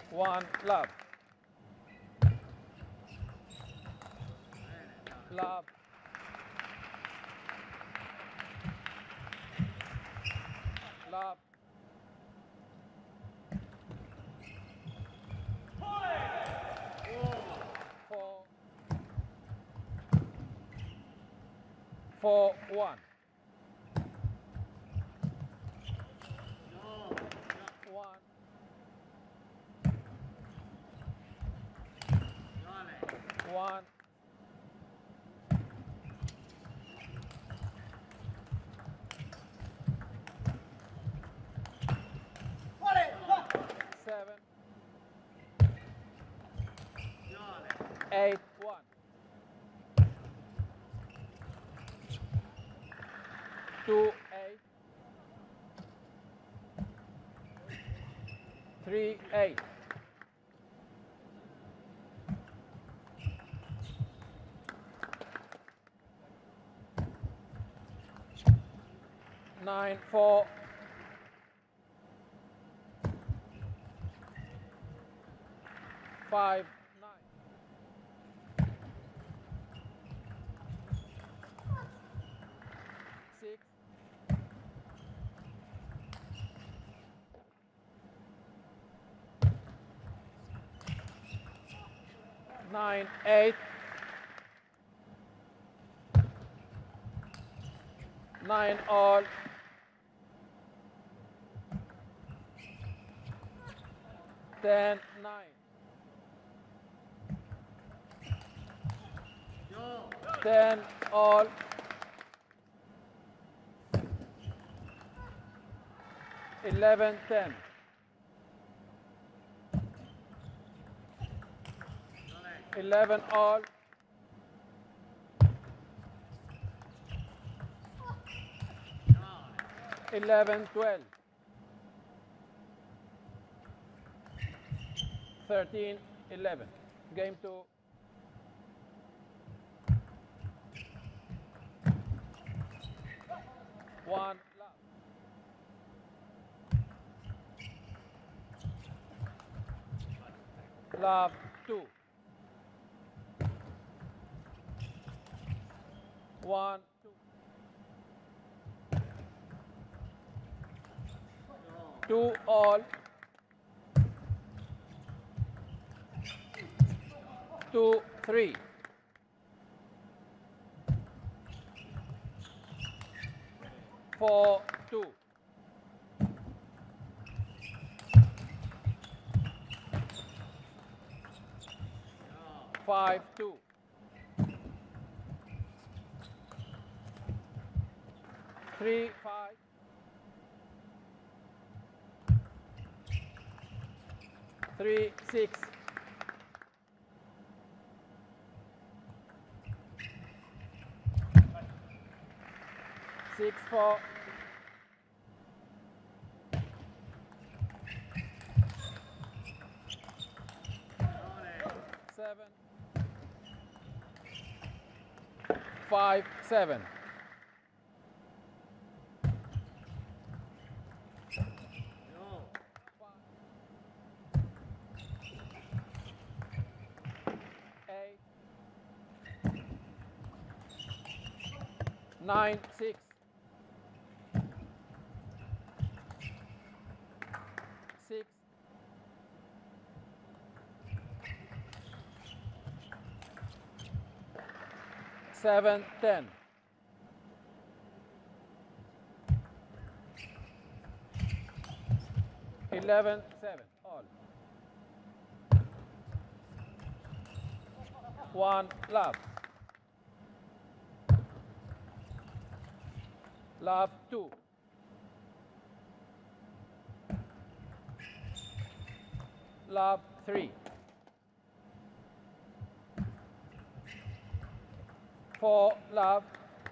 1 love. Love. Love. 4. 4 1. 1. 1. 7. 8 1. 2 8. 3 8. 9 4. 5 9. 6. 9 8. 9 all. 10 9. 10 all. 11 10. 11 all. 11 12. 13 11. Game 2. 1 love. Love 2. 1 2. 2 all. 2 3. 4 2. 5 2. 3 5. 3 6. 6 4. 7. 5 7. 8 9 6. 6 7 10. 11 7 all. 1 love. Love 2. 3. 4 love.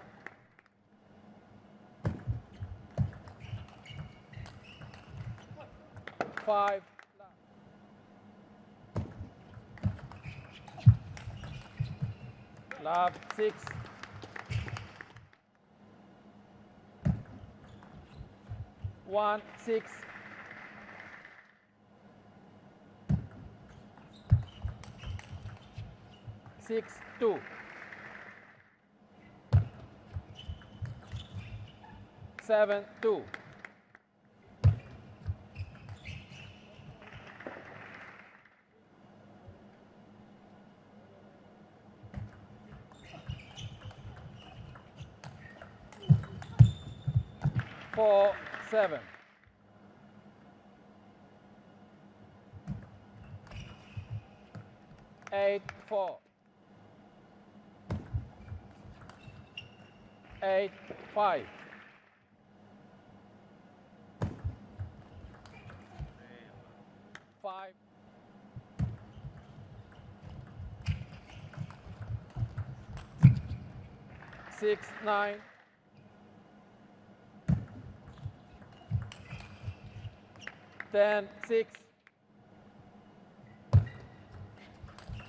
5 love. 6. 1 6. 6-2. 7-2. 4-7. 8-4. 8-5. 5. 6-9. 10-6.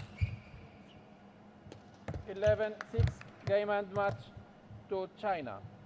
11-6. Game and match to China.